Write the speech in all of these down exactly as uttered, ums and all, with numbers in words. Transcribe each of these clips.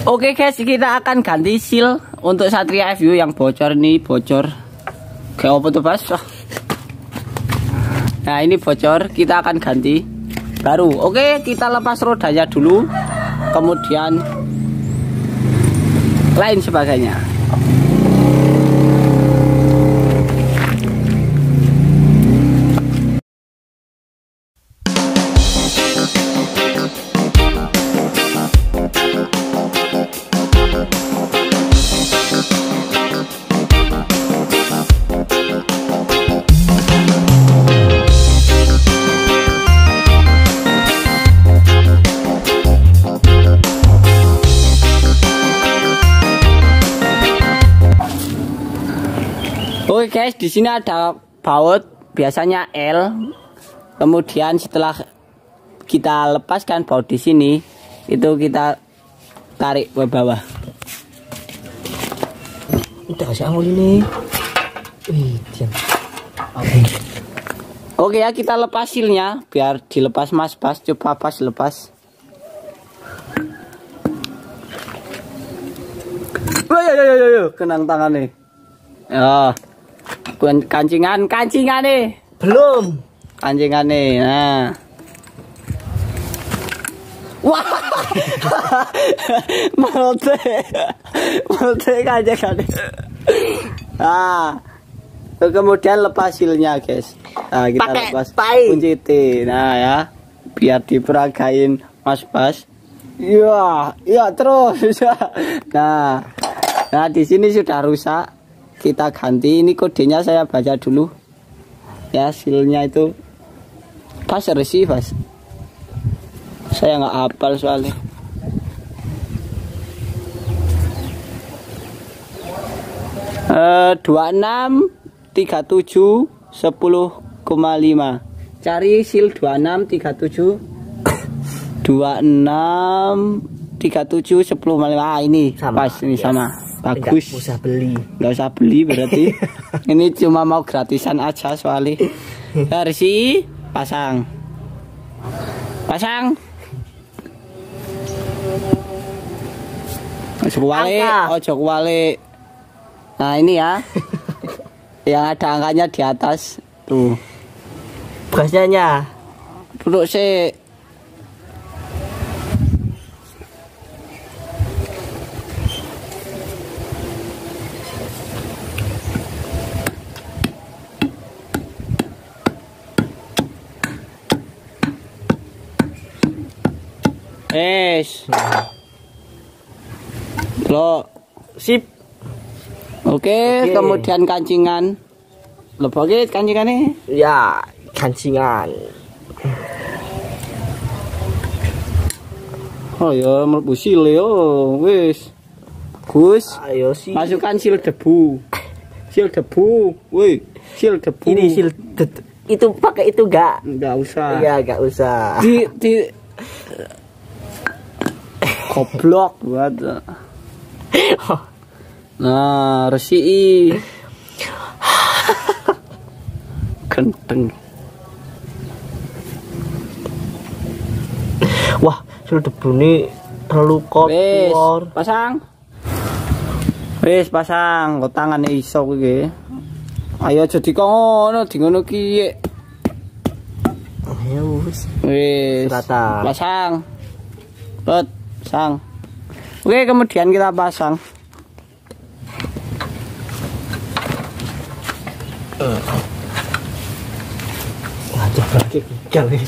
Oke guys, kita akan ganti seal untuk Satria F U yang bocor nih, bocor. Kayak apa tuh, Bas? Nah, ini bocor, kita akan ganti baru. Oke, kita lepas rodanya dulu, kemudian lain sebagainya. Oke guys, di sini ada baut biasanya L. Kemudian setelah kita lepaskan baut di sini, itu kita tarik ke bawah. Udah kasih angul ini. Wih, Oke ya, kita lepas silnya biar dilepas Mas Bas. Coba pas lepas. Wah, yo yo yo yo, kenang tangan nih. Ya. Kancingan, kancingan nih. Belum. Kancingan nih. Nah. Wah. Melte. Melte kancingan nih. Nah. Kemudian lepas silnya, guys. Nah, kita Pake lepas tai. kunci T. Nah, ya. Biar diperagain Mas Bas. Iya, iya terus. Nah. Nah, di sini sudah rusak. Kita ganti, ini kodenya saya baca dulu ya, silnya itu pas resi pas saya nggak hafal soalnya. eh dua enam tiga tujuh sepuluh koma lima, cari sil dua enam tiga tujuh dua enam tiga tujuh sepuluh koma lima. Ah, ini sama. Pas ini yes. Sama bagus, nggak usah beli, nggak usah beli berarti. Ini cuma mau gratisan aja soalnya. Dari si pasang, pasang. Ojo kuwale, ojo kuwale. Nah ini ya, yang ada angkanya di atas tuh. Gasnya duduk sih. Es, lo sip. Oke, Oke. Kemudian kancingan, lo pakai kancingan nih? Ya, kancingan. Oh ya, mlebu sil yo, wis. Gus, ayo sih. Masukkan sil debu, sil debu, woi, sil debu. Ini sil itu pakai itu enggak? Enggak usah. Iya, enggak usah. Di di goblok buat. Nah, resi. Kenteng. Wah, sudah debu ini terlalu kotor. Pasang. Wis pasang, kok tangane iso kuwi. Ayo aja dikono, di ngono ki. Ayo wis. Wis. Pasang. Lot. Pasang. Oke, kemudian kita pasang. Wah, coba lagi gagal nih.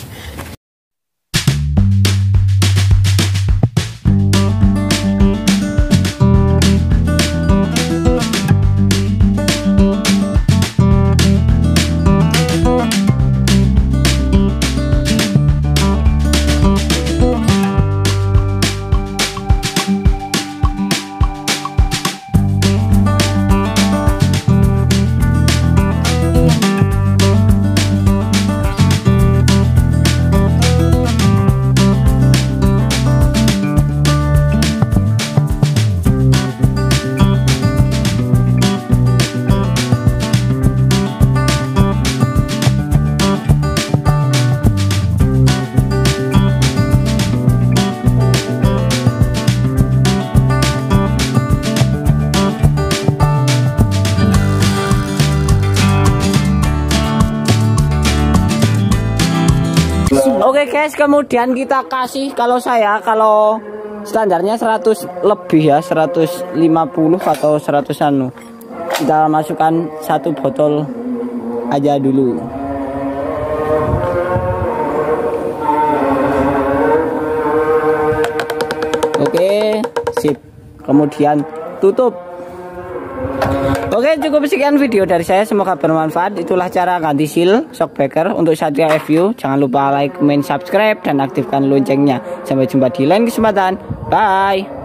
Oke guys, kemudian kita kasih, kalau saya kalau standarnya seratus lebih ya, seratus lima puluh atau seratus anu. Kita masukkan satu botol aja dulu. Oke, sip. Kemudian tutup. Oke, cukup sekian video dari saya, semoga bermanfaat. Itulah cara ganti seal shockbreaker untuk Satria F U. Jangan lupa like, comment, subscribe, dan aktifkan loncengnya. Sampai jumpa di lain kesempatan. Bye.